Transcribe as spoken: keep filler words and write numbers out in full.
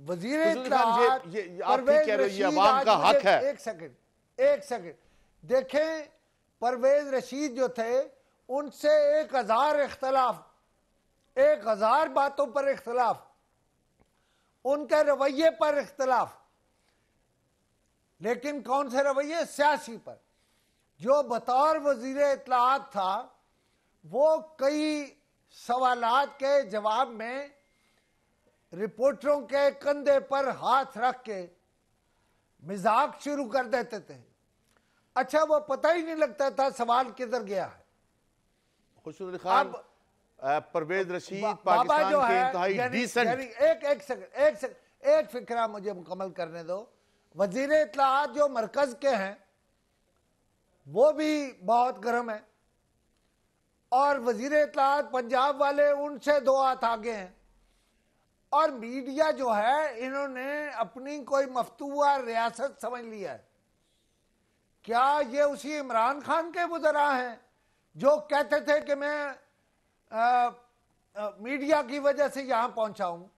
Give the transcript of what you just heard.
वजीर ये, इत्तलाआत ये, ये परवेज रशीद, अवाम का हक है। एक सेकंड एक सेकंड देखें, परवेज रशीद जो थे उनसे एक हजार इख्तलाफ, एक हजार बातों पर इख्तलाफ, उनके रवैये पर इख्तलाफ, लेकिन कौन से रवैये? सियासी पर। जो बतौर वजीर इत्तलाआत था वो कई सवालात के जवाब में रिपोर्टरों के कंधे पर हाथ रख के मजाक शुरू कर देते थे। अच्छा, वो पता ही नहीं लगता था सवाल किधर गया है। खुर्शीद अली खान, परवेज रशीद पाकिस्तान जो के है, इंतहाई यानी, डिसेंट। यानी एक एक सेकंड एक सेकंड एक फिक्रा मुझे मुकम्मल करने दो। वजीर इत्तलाआत जो मरकज के हैं वो भी बहुत गर्म है, और वजीर इत्तलाआत पंजाब वाले उनसे दो हाथ आगे हैं। और मीडिया जो है इन्होंने अपनी कोई मफतूआ रियासत समझ लिया है। क्या ये उसी इमरान खान के वज़रा हैं जो कहते थे कि मैं आ, आ, मीडिया की वजह से यहां पहुंचा हूं?